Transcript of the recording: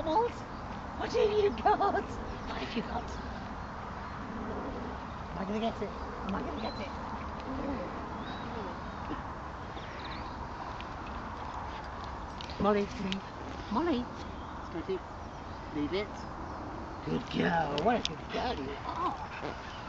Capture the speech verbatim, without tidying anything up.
bubbles? What have you got? What have you got? Am I going to get it? Am I going to get it? Molly, leave. Molly. Steady. Leave it. Good girl. What a good girl you are.